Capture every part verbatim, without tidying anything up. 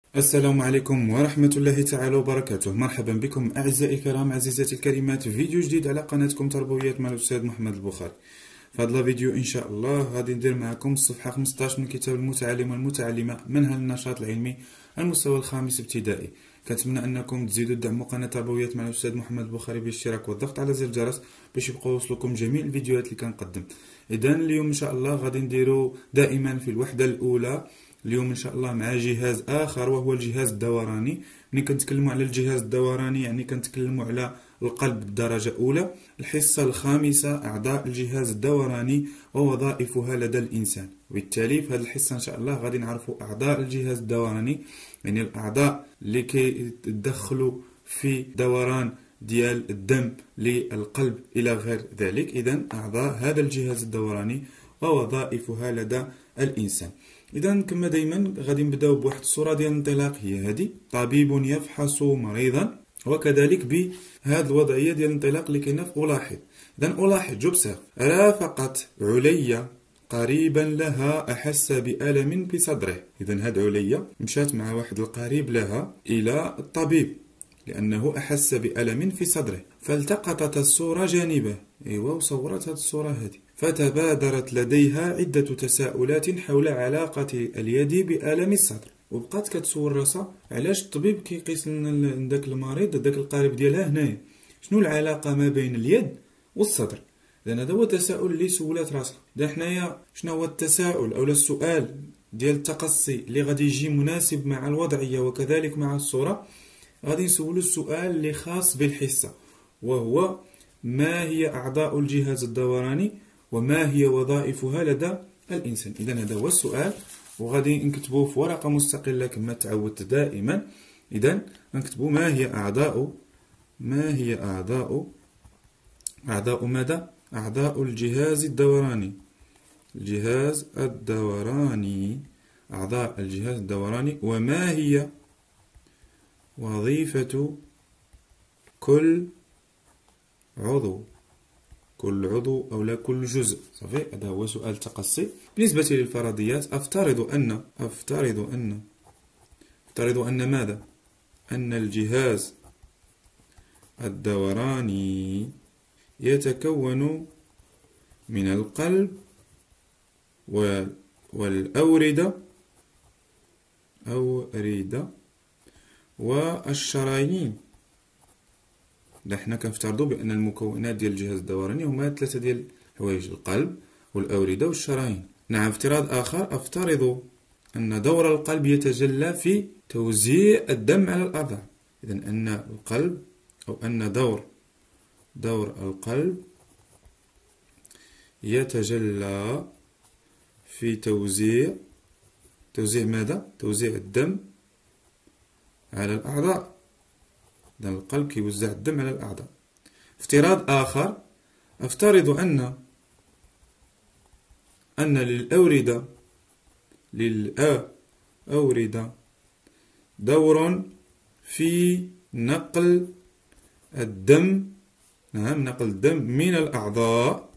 السلام عليكم ورحمة الله تعالى وبركاته. مرحبا بكم أعزائي الكرام، عزيزاتي الكريمات، في فيديو جديد على قناتكم تربويات مع الأستاذ محمد البخاري. في هذا الفيديو إن شاء الله غادي ندير معكم الصفحة خمسطاش من كتاب المتعلم والمتعلمة منهل النشاط العلمي المستوى الخامس ابتدائي. كنتمنى أنكم تزيدوا تدعموا قناة تربويات مع الأستاذ محمد البخاري بالاشتراك والضغط على زر الجرس باش يبقوا يوصلكم جميع الفيديوهات اللي كنقدم. إذا اليوم إن شاء الله غادي نديروا دائما في الوحدة الأولى اليوم ان شاء الله مع جهاز اخر وهو الجهاز الدوراني. ملي كنتكلموا على الجهاز الدوراني يعني كنتكلموا على القلب الدرجه الاولى. الحصه الخامسه اعضاء الجهاز الدوراني ووظائفها لدى الانسان، وبالتالي في هذه الحصه ان شاء الله غادي نعرفوا اعضاء الجهاز الدوراني، يعني الاعضاء اللي كيتدخلوا في دوران ديال الدم للقلب الى غير ذلك. اذا اعضاء هذا الجهاز الدوراني ووظائفها لدى الانسان. إذا كما دايما غادي نبداو بواحد الصورة ديال الانطلاق، هي هذه: طبيب يفحص مريضا، وكذلك بهذه الوضعية ديال الانطلاق اللي كاينه في ألاحظ. إذا ألاحظ جوبسيرف رافقت عليا قريبا لها أحس بألم في صدره. إذا هاد عليا مشات مع واحد القريب لها إلى الطبيب لأنه أحس بألم في صدره، فالتقطت الصورة جانبه. ايوا وصورت هذه الصورة هذه، فتبادرت لديها عدة تساؤلات حول علاقة اليد بألم الصدر، وبقات كتصور راسها علاش الطبيب كيقيس لداك المريض داك القريب ديالها هنايا، شنو العلاقة ما بين اليد والصدر. لأن هذا هو التساؤل اللي سولات راسها. دا حنايا شنو هو التساؤل أو السؤال ديال التقصي اللي غادي يجي مناسب مع الوضعية وكذلك مع الصورة؟ غادي نسولو السؤال اللي خاص بالحصة، وهو: ما هي أعضاء الجهاز الدوراني وما هي وظائفها لدى الإنسان؟ إذا هذا هو السؤال، وغادي نكتبوه في ورقة مستقلة كما تعودت دائما. إذا نكتبو ما هي أعضاء ما هي أعضاء أعضاء ماذا؟ أعضاء الجهاز الدوراني الجهاز الدوراني أعضاء الجهاز الدوراني، وما هي وظيفة كل عضو كل عضو أو لا كل جزء. صافي، هذا هو سؤال تقصي. بالنسبة للفرضيات، أفترض أن أفترض أن أفترض أن ماذا؟ أن الجهاز الدوراني يتكون من القلب والأوردة أوردة والشرايين. نحن كنفترضوا بأن المكونات ديال الجهاز الدوراني هما ثلاثة ديال الحوايج: القلب والأوردة والشرايين. نعم، افتراض آخر: أفترض أن دور القلب يتجلى في توزيع الدم على الأعضاء. إذا أن القلب أو أن دور دور القلب يتجلى في توزيع توزيع ماذا؟ توزيع الدم على الأعضاء. إذا القلب كيوزع الدم على الأعضاء. افتراض آخر: أفترض أن أن للأوردة للأوردة دور في نقل الدم نعم نقل الدم من الأعضاء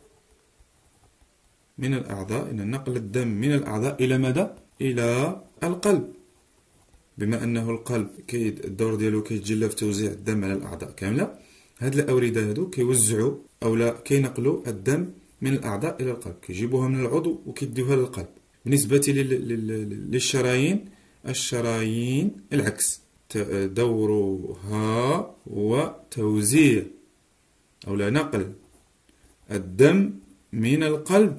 من الأعضاء إن نقل الدم من الأعضاء إلى ماذا؟ إلى القلب. بما أنه القلب كي الدور ديالو كيتجلى في توزيع الدم على الأعضاء كاملة، هاد الأوردة هادو كيوزعوا أو لا كينقلوا الدم من الأعضاء إلى القلب، كيجيبوها من العضو وكيديوها للقلب. بالنسبة للشرايين، الشرايين العكس، دورها هو توزيع أو لا نقل الدم من القلب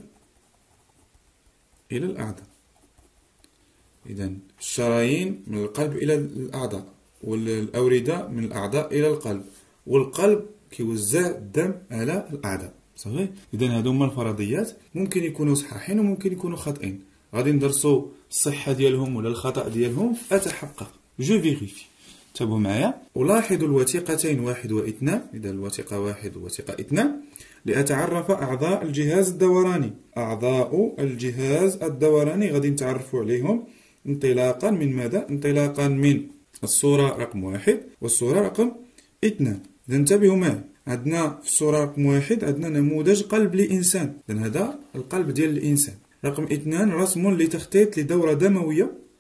إلى الأعضاء. إذن الشرايين من القلب إلى الأعضاء، والأوردة من الأعضاء إلى القلب، والقلب كيوزع الدم على الأعضاء. صحيح؟ إذن هادو هما الفرضيات، ممكن يكونوا صحاحين وممكن يكونوا خاطئين. غادي ندرسوا الصحة ديالهم ولا الخطأ ديالهم، أتحقق جو فيغيفي. تابعوا معايا. ألاحظ الوثيقتين واحد واثنان. إذا الوثيقة واحد ووثيقة اثنان لأتعرف أعضاء الجهاز الدوراني. أعضاء الجهاز الدوراني غادي نتعرفوا عليهم انطلاقا من ماذا؟ انطلاقا من الصورة رقم واحد والصورة رقم اثنان. إذا انتبهوا معي، عندنا في الصورة رقم واحد عندنا نموذج قلب لإنسان. إذا هذا القلب ديال الإنسان. رقم اثنان رسم لتخطيط لدورة دموية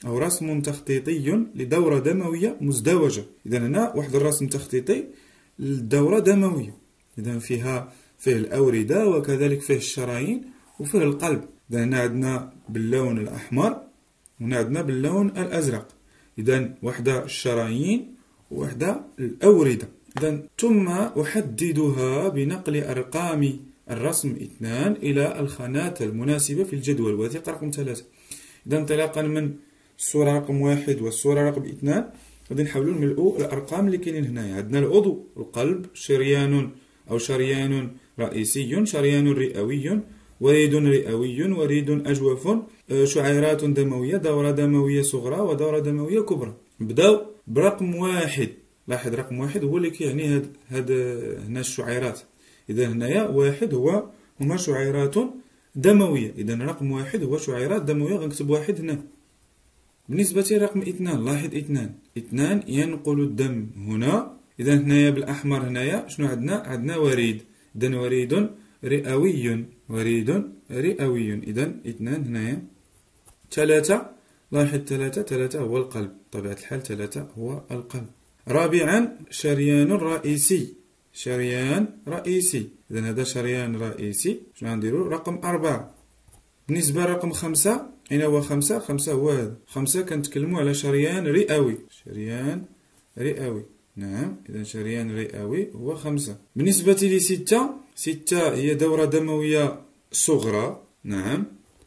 أو رسم تخطيطي لدورة دموية مزدوجة. إذا هنا واحد الرسم تخطيطي للدورة دموية، إذا فيها فيه الأوردة وكذلك فيه الشرايين وفيه القلب. إذا هنا عندنا باللون الأحمر وهنا عندنا باللون الأزرق. إذا واحدة الشرايين وواحدة الأوردة. إذا ثم أحددها بنقل أرقام الرسم اثنان إلى الخانات المناسبة في الجدول، وهذه رقم ثلاثة. إذا انطلاقا من الصورة رقم واحد والصورة رقم اثنان غادي نحاولوا نملؤوا الأرقام اللي كاينين هنايا. عندنا العضو القلب، شريان أو شريان رئيسي، شريان رئوي، وريد رئوي، وريد أجوف، شعيرات دموية، دورة دموية صغرى ودورة دموية كبرى. نبداو برقم واحد. لاحظ رقم واحد هو اللي كيعني هاد هاد هنا الشعيرات. إذا هنايا واحد هو هما شعيرات دموية. إذا رقم واحد هو شعيرات دموية، غنكتب واحد هنا. بالنسبة لرقم اثنان، لاحظ اثنان اثنان ينقل الدم هنا. إذا هنايا بالأحمر هنايا شنو عندنا؟ عندنا وريد. إذا وريد رئوي، وريد رئوي. إذا اثنان هنايا. ثلاثة، لاحظ ثلاثة ثلاثة هو القلب، بطبيعة الحال ثلاثة هو القلب. رابعا شريان رئيسي، شريان رئيسي. إذا هذا شريان رئيسي. شنو غنديرو؟ رقم أربعة. بالنسبة لرقم خمسة، أين هو خمسة؟ خمسة هو هذا. خمسة كنتكلمو على شريان رئوي، شريان رئوي. نعم، إذا شريان رئوي هو خمسة. بالنسبة لستة، ستة هي دورة دموية صغرى. نعم.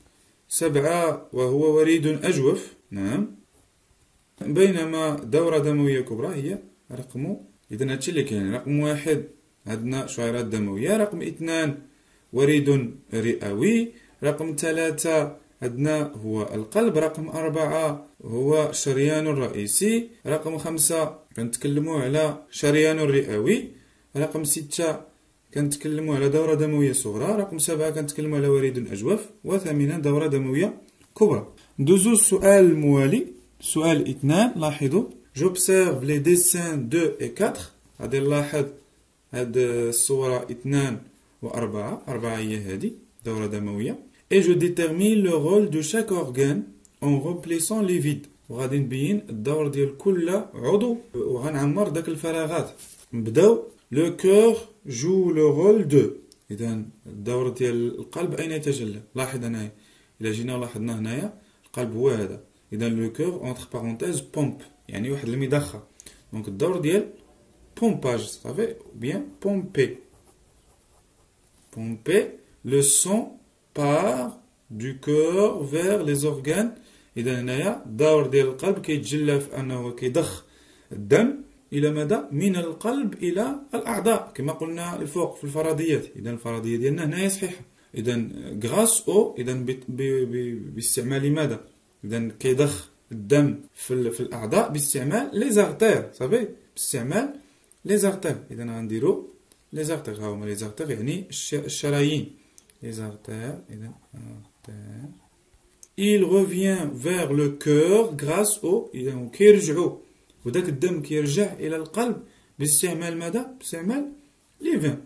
سبعة وهو وريد أجوف. نعم. بينما دورة دموية كبرى هي رقم. إذا هادشي اللي كاين. رقم واحد عندنا شعيرات دموية، رقم اثنان وريد رئوي، رقم ثلاثة عندنا هو القلب، رقم أربعة هو شريان رئيسي، رقم خمسة كنتكلموا على شريان رئوي، رقم ستة كنتكلموا على دورة دموية صغرى، رقم سبعة كنتكلموا على وريد أجوف، وثامنا دورة دموية كبرى. ندوزو السؤال الموالي، سؤال اثنان. لاحظوا j'observe les dessins deux et quatre. غادي نلاحظ هاد الصورة اثنان وأربعة. أربعة هي هادي دورة دموية. et je détermine le rôle de chaque organe en remplissant les vides. وغادي نبين الدور ديال كل عضو وغنعمر داك الفراغات. نبداو لو كور جو لو رول دو. اذا الدور ديال القلب اين يتجلى؟ لاحظ هنايا الا جينا لاحظنا هنايا القلب هو هذا. اذا لو كور اونتر بارونتيز بومب، يعني واحد المضخه. دونك الدور ديال بومباج صافي بيان بومبي. بومبي لو سون بار دو كور فير لي زورغان. اذا هنايا الدور ديال القلب كيتجلى في انه كيضخ الدم الى مدى من القلب الى الاعضاء كما قلنا الفوق في الفرضيات. اذا الفرضيه ديالنا هنايا صحيحه. اذا غراس او اذا باستعمال ماذا؟ اذا كيضخ الدم في, في الاعضاء باستعمال لي زارتير صافي، باستعمال لي زارتير. اذا غنديرو لي زارتير، ها هما لي زارتير يعني الشرايين. لي زارتير اذا زارتير. il revient vers le cœur grâce au. اذا كيرجعوا وداك الدم كيرجع الى القلب باستعمال ماذا؟ باستعمال لي فين،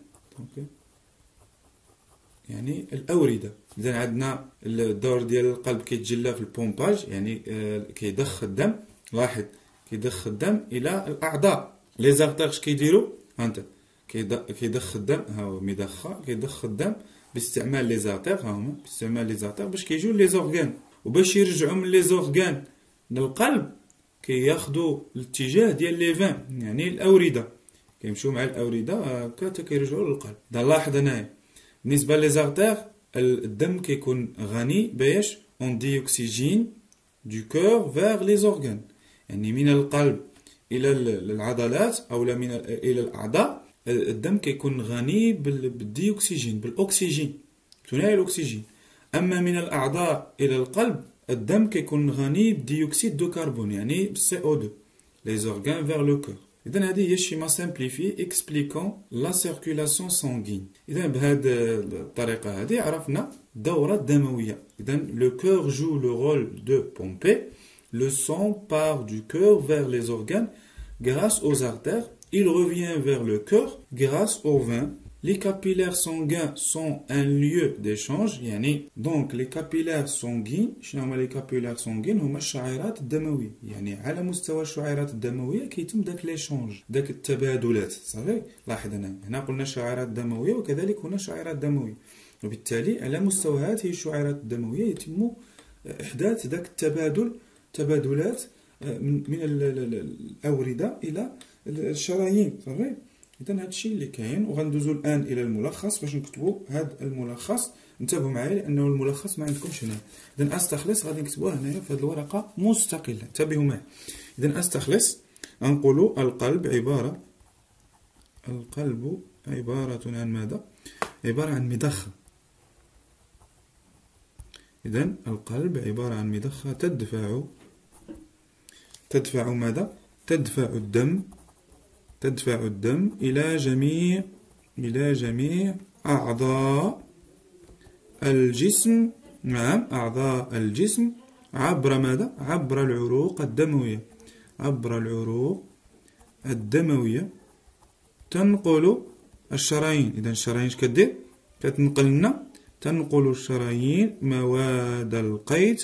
يعني الاورده. اذا عندنا الدور ديال القلب كيتجلى في البومباج، يعني كيضخ الدم. لاحظ كيضخ الدم الى الاعضاء. لي زارتير اش كيديروا؟ ها انت كيضخ الدم، ها هو مضخه كيضخ الدم باستعمال لي زارتير. ها هما باستعمال لي زارتير باش كيجيو لي زورغان، وباش يرجعوا من لي زورغان للقلب كياخذوا الاتجاه ديال لي فين، يعني الاورده كيمشيو مع الاورده هكا حتى كيرجعوا للقلب. دا لاحظ هنايا بالنسبه لي زارتير الدم كيكون غني باش اون ديوكسيجين دو كور فير لي زورغان، يعني من القلب الى العضلات او من الى الاعضاء الدم كيكون غني بالديوكسيجين بالاكسجين، ثنائي الاكسجين. اما من الاعضاء الى القلب الدم كيكون غني بديوكسيد دو كربون، يعني بالسي او دو. لي زورغان فير لو كور. اذا هذه هي الشيما سامبليفي اكسبليكون لا سيركولاسيون سانغين. اذا بهذه الطريقه هذه عرفنا الدوره الدمويه. اذا لو كور جو لو رول دو بومبي، لو سون بار دو كور فير لي زورغان grâce aux artères, il revient vers le cœur grâce aux veins Les capillaires sanguins sont un lieu d'échange. يعني donc les capillaires sanguins شنو هما les capillaires sanguins؟ هما الشعيرات الدموية. يعني على مستوى الشعيرات الدموية كيتم داك ليشونج، داك التبادلات. صافي، لاحظ هنا هنا قلنا شعيرات دموية وكذلك هنا شعيرات دموية، وبالتالي على مستوى هذه الشعيرات الدموية يتم إحداث داك التبادل، تبادلات من الأوردة إلى الشرايين. صافي، إذا هذا الشيء اللي كاين. وغندوزو الآن إلى الملخص باش نكتبو هذا الملخص. انتبهوا معايا لأنه الملخص ما عندكمش هنا. إذا أستخلص غادي نكتبوها هنايا في هذه الورقة مستقلة. انتبهوا معايا. إذا أستخلص نقولوا القلب عبارة القلب عبارة عن ماذا؟ عبارة عن مضخة. إذا القلب عبارة عن مضخة تدفع تدفع ماذا؟ تدفع الدم تدفع الدم إلى جميع إلى جميع أعضاء الجسم. نعم، أعضاء الجسم عبر ماذا؟ عبر العروق الدموية. عبر العروق الدموية تنقل الشرايين. إذا الشرايين اش كدير؟ كتنقل لنا تنقل الشرايين مواد القيت.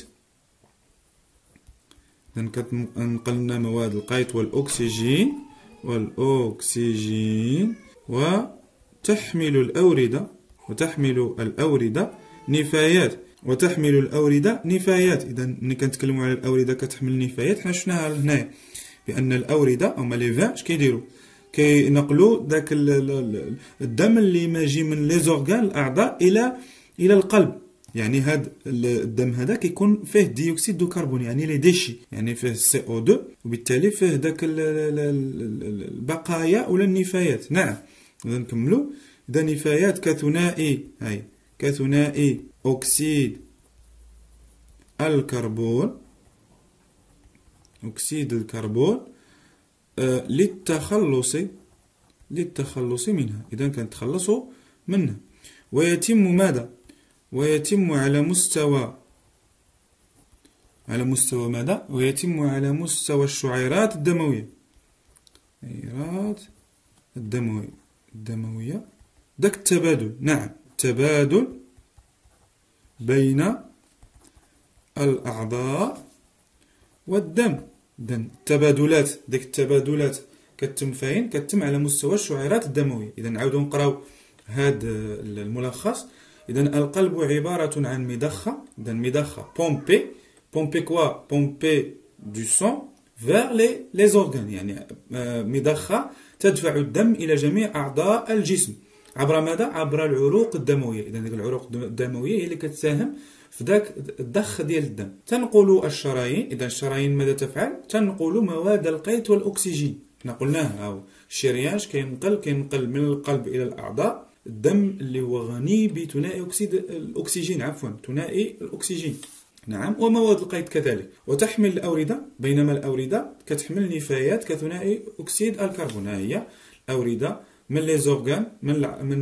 إذا كتنقل لنا مواد القيت والأكسجين والأكسجين وتحمل الأوردة وتحمل الأوردة نفايات وتحمل الأوردة نفايات. إذا ملي كنتكلموا على الأوردة كتحمل نفايات، حنا شفناها هنايا بأن الأوردة هما لي فان اش كيديروا؟ كينقلوا داك الدم اللي ماجي من لي زورغان الأعضاء إلى إلى القلب. يعني هاد الدم هذا كيكون فيه ديوكسيد دو كربون، يعني لي ديشي، يعني فيه سي او اثنين، وبالتالي فيه داك البقايا ولا النفايات. نعم، إذا نكملوا. إذا نفايات كثنائي هاي كثنائي أكسيد الكربون أكسيد الكربون آه للتخلص للتخلص منها. إذا كنتخلصوا منها. ويتم ماذا؟ ويتم على مستوى على مستوى ماذا؟ ويتم على مستوى الشعيرات الدموية. الشعيرات الدموية الدموية داك التبادل. نعم، تبادل بين الأعضاء والدم. إذن التبادلات ديك التبادلات كتتم فين؟ كتتم على مستوى الشعيرات الدموية. إذا نعاودو نقراو هذا الملخص. إذا القلب عبارة عن مضخة. إذا مضخة بومبي بومبي كوا بومبي دو سون vers les les organes. يعني مضخة تدفع الدم إلى جميع أعضاء الجسم عبر ماذا؟ عبر العروق الدموية. إذا ديك العروق الدموية هي اللي كتساهم في ذاك الضخ ديال الدم. تنقل الشرايين. إذا الشرايين ماذا تفعل؟ تنقل مواد القيت والأكسجين. حنا قلناها، هاو الشريانج كينقل كينقل من القلب إلى الأعضاء الدم اللي هو غني بثنائي أكسيد الأكسجين، عفوا ثنائي الأكسجين. نعم، ومواد القيت كذلك. وتحمل الأوردة، بينما الأوردة كتحمل نفايات كثنائي أكسيد الكربون. هي الأوردة من لي زورغان، من من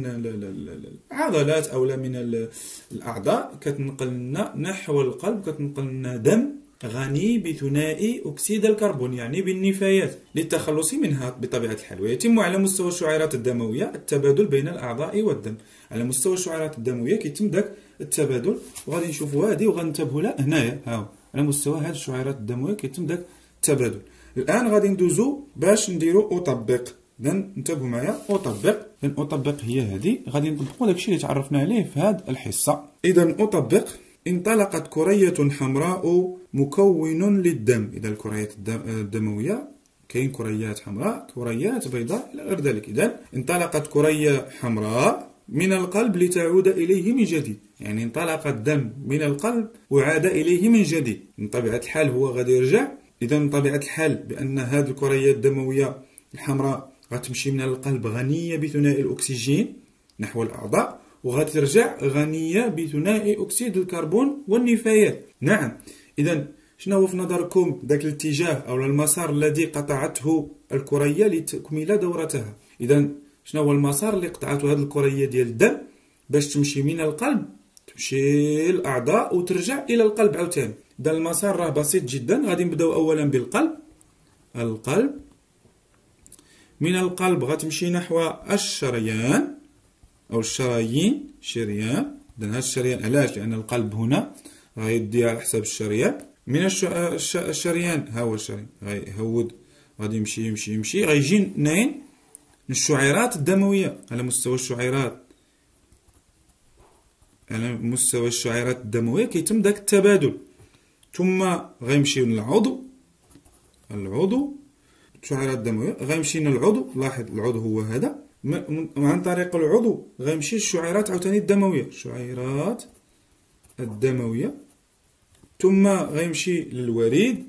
العضلات أو من الأعضاء، كتنقل لنا نحو القلب، كتنقل لنا دم غني بثنائي أكسيد الكربون، يعني بالنفايات، للتخلص منها بطبيعة الحال. ويتم على مستوى الشعيرات الدموية التبادل بين الأعضاء والدم. على مستوى الشعيرات الدموية كيتم داك التبادل، وغادي نشوفوا هذه وغنتبهوا لها هنايا. هاو على مستوى هذه الشعيرات الدموية كيتم داك التبادل. الآن غادي ندوزو باش نديرو أطبق. إذا انتبهوا معايا، أطبق. إذا أطبق هي هذه، غادي نطبقوا داكشي اللي تعرفنا عليه في هذه الحصة. إذا أطبق. انطلقت كرية حمراء مكون للدم. إذا الكريات الدموية كاين كريات حمراء، كريات بيضاء إلى غير ذلك. إذا انطلقت كرية حمراء من القلب لتعود إليه من جديد. يعني انطلق الدم من القلب وعاد إليه من جديد. من طبيعة الحال هو غادي يرجع. إذا من طبيعة الحال بأن هذه الكريات الدموية الحمراء غتمشي من القلب غنية بثنائي الأكسجين نحو الأعضاء، وغادي ترجع غنية بثنائي أكسيد الكربون والنفايات. نعم، إذا شنو هو في نظركم ذاك الاتجاه أو المسار الذي قطعته الكرية لتكمل دورتها؟ إذا شنو هو المسار اللي قطعته هذه الكرية ديال الدم باش تمشي من القلب تمشي للأعضاء وترجع إلى القلب عاوتاني؟ إذا المسار راه بسيط جدا. غادي نبداو أولا بالقلب. القلب، من القلب غتمشي نحو الشريان. أو الشرايين شريان. إذن هذا الشريان علاش؟ لأن القلب هنا غيدي على حساب الشريان. من الش... الش... الشريان ها هو الشريان غيهود غادي يمشي يمشي يمشي غيجي ناين الشعيرات الدموية على مستوى الشعيرات على مستوى الشعيرات الدموية كيتم داك التبادل، ثم غيمشيو للعضو العضو الشعيرات الدموية غيمشي للعضو. لاحظ العضو هو هذا، وعن طريق العضو غيمشي الشعيرات عاوتاني الدموية الشعيرات الدموية، ثم غيمشي للوريد،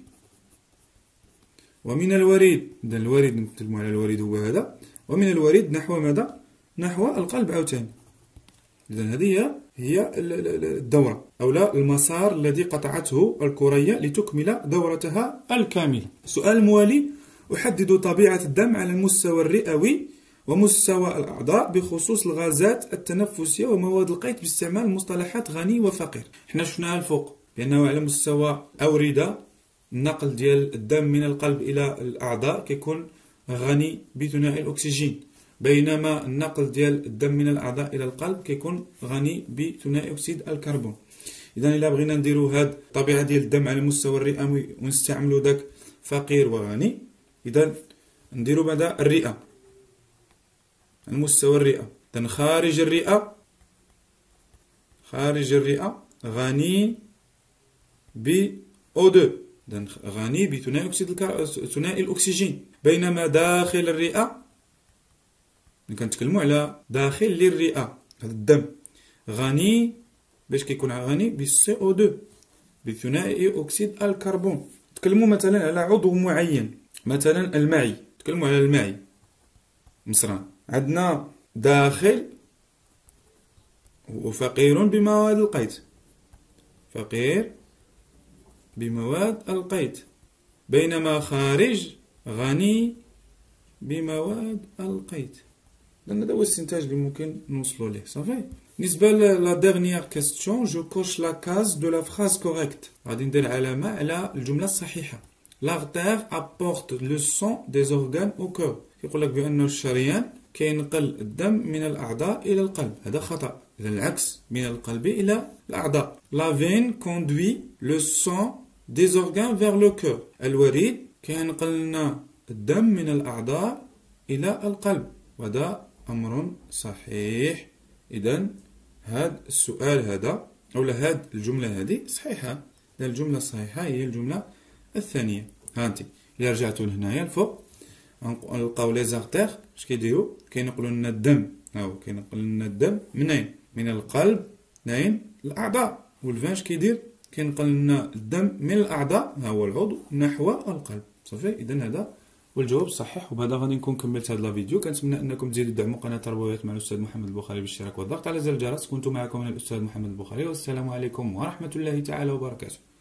ومن الوريد إذا الوريد نتكلمو على الوريد هو هذا، ومن الوريد نحو ماذا؟ نحو القلب عاوتاني. إذا هذه هي الدورة أو لا المسار الذي قطعته الكرية لتكمل دورتها الكاملة. السؤال الموالي: أحدد طبيعة الدم على المستوى الرئوي ومستوى الأعضاء بخصوص الغازات التنفسية ومواد القيت باستعمال مصطلحات غني وفقير. حنا شفناها الفوق بأنه على مستوى أوردة النقل ديال الدم من القلب إلى الأعضاء كيكون غني بثنائي الأكسجين، بينما النقل ديال الدم من الأعضاء إلى القلب كيكون غني بثنائي أكسيد الكربون. إذا إلا بغينا نديرو هاد الطبيعة ديال الدم على المستوى الرئوي ونستعملو داك فقير وغني، إذا نديرو ماذا؟ الرئة، المستوى الرئة. إذا خارج الرئة خارج الرئة غني ب أو اثنين، إذا غني بثنائي أكسيد الكر... ثنائي الأكسجين، بينما داخل الرئة كنتكلمو على داخل للرئة هذا الدم غني باش كيكون غني ب سي أو اثنين بثنائي أكسيد الكربون. نتكلمو مثلا على عضو معين، مثلا المعي، نتكلمو على المعي مصران، عندنا داخل وفقير بمواد القيت، فقير بمواد القيت، بينما خارج غني بمواد القيت. لأن هذا هو الاستنتاج اللي ممكن نوصلو ليه. صافي. بالنسبة لا ديرنيير كيستيون جو كوش لا كاز دو لا فراز كوريكت، غادي ندير علامة على الجملة الصحيحة. لاغتير ابورت لو سون دي زورغان او كور، كيقول لك بأن الشريان كينقل الدم من الأعضاء إلى القلب، هذا خطأ. إذا العكس، من القلب إلى الأعضاء. لا فين كوندوي لو سون دي زورغان فيغ لو كور، الوريد كينقل لنا الدم من الأعضاء إلى القلب، وهذا أمر صحيح. إذا هذا السؤال هذا أو هذه الجملة هذه صحيحة. الجملة الصحيحة هي الجملة الثانية. هانتي إلا رجعتوا لهنايا الفوق نلقاو لي زارتير اش كيديروا؟ كينقلوا لنا الدم، هاو كينقل لنا الدم منين؟ من القلب ناين الأعضاء. والفان اش كيدير؟ كينقل لنا الدم من الأعضاء، ها هو العضو، نحو القلب. صافي. إذا هذا والجواب صحيح. وبهذا غادي نكون كملت هذا الفيديو. كنتمنى انكم تزيدوا تدعموا قناه تربويات مع الاستاذ محمد البخاري بالاشتراك والضغط على زر الجرس. كنت معكم انا الاستاذ محمد البخاري، والسلام عليكم ورحمه الله تعالى وبركاته.